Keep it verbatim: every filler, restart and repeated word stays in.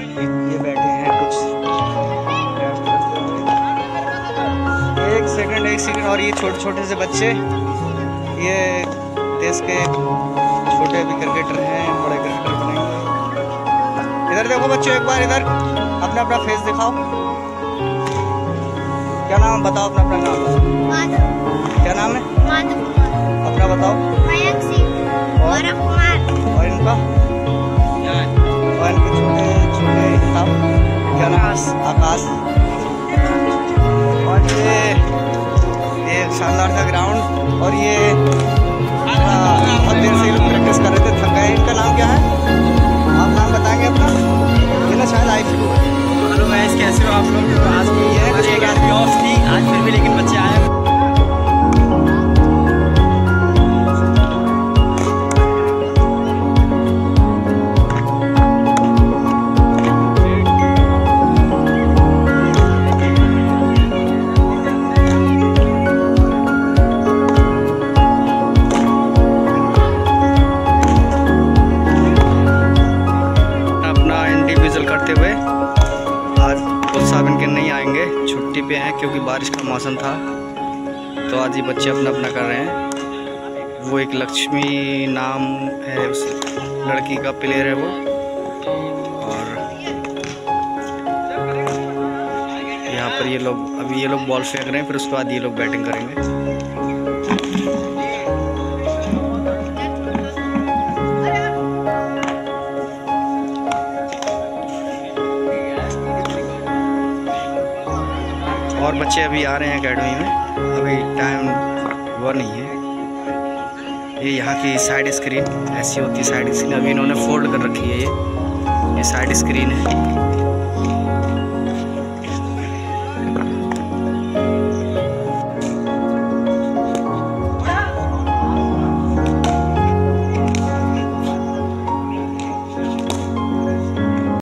ये बैठे हैं कुछ, एक सेकंड एक सेकंड। और ये छोटे छोटे से बच्चे, ये देश के छोटे भी क्रिकेटर हैं, बड़े क्रिकेटर बनेंगे। इधर देखो बच्चों, एक बार इधर अपना अपना फेस दिखाओ। क्या नाम बताओ, अपना अपना नाम। क्या नाम है? अपना बताओ। और और इनका, और इनके छोटे छोटे नाम क्या नाम? आकाश। और ये ये शानदार सा ग्राउंड, और ये बहुत देर से लोग प्रैक्टिस कर रहे थे, थक गए। इनका नाम क्या है? आप नाम बताएंगे अपना? ये ना शायद आई फ्लू। हेलो गाइस, कैसे हो आप लोग? आज की ये हमारी एक आदमी ऑफ थी आज, फिर भी लेकिन बच्चे आए। करते हुए आज साबिन के नहीं आएंगे, छुट्टी पे हैं क्योंकि बारिश का मौसम था। तो आज ये बच्चे अपना अपना कर रहे हैं। वो एक लक्ष्मी नाम है उस लड़की का, प्लेयर है वो। और यहाँ पर ये लोग, अभी ये लोग बॉल फेंक रहे हैं, फिर उसके बाद ये लोग बैटिंग करेंगे। और बच्चे अभी आ रहे हैं एकेडमी में, अभी टाइम हुआ नहीं है। ये यहाँ की साइड स्क्रीन ऐसी होती है, साइड स्क्रीन अभी इन्होंने फोल्ड कर रखी है। ये ये साइड स्क्रीन है।